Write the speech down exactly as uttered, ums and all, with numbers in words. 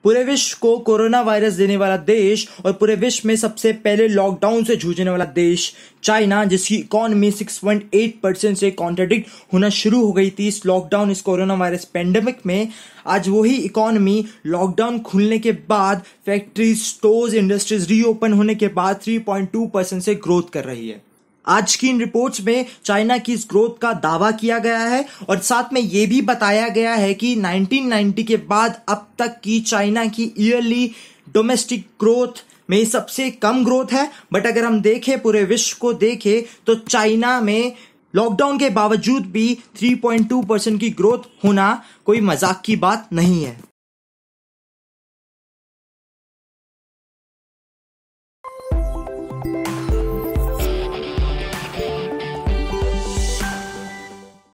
पूरे विश्व को कोरोना वायरस देने वाला देश और पूरे विश्व में सबसे पहले लॉकडाउन से जूझने वाला देश चाइना, जिसकी इकोनॉमी छह पॉइंट आठ परसेंट से कॉन्ट्रडिक्ट होना शुरू हो गई थी इस लॉकडाउन इस कोरोना वायरस पेंडेमिक में, आज वही इकोनॉमी लॉकडाउन खुलने के बाद फैक्ट्रीज, स्टोर्स, इंडस्ट्रीज रीओपन होने के बाद तीन पॉइंट दो परसेंट से ग्रोथ कर रही है। आज की इन रिपोर्ट्स में चाइना की इस ग्रोथ का दावा किया गया है और साथ में यह भी बताया गया है कि उन्नीस सौ नब्बे के बाद अब तक की चाइना की ईयरली डोमेस्टिक ग्रोथ में सबसे कम ग्रोथ है। बट अगर हम देखें, पूरे विश्व को देखें, तो चाइना में लॉकडाउन के बावजूद भी तीन पॉइंट दो परसेंट की ग्रोथ होना कोई मजाक की बात नहीं है।